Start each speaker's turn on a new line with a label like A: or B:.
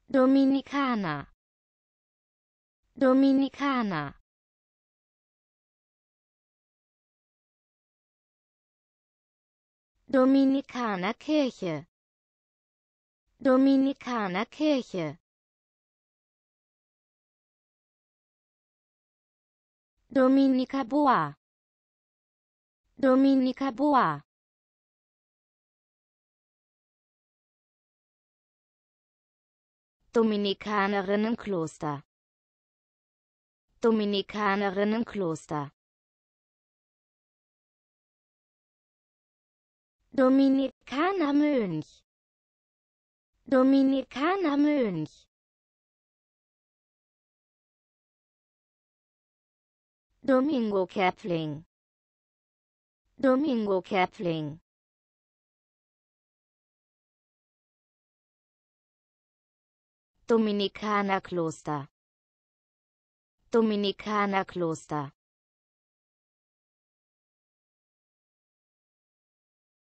A: Dominikaner, Dominikaner, Dominikanerkirche, Dominikanerkirche, Dominikaboa, Dominikaboa, Dominikanerinnenkloster, Dominikanerinnenkloster, Dominikanermönch, Dominikanermönch, Domingo-Käpfling, Domingo-Käpfling, Dominikanerkloster, Dominikanerkloster.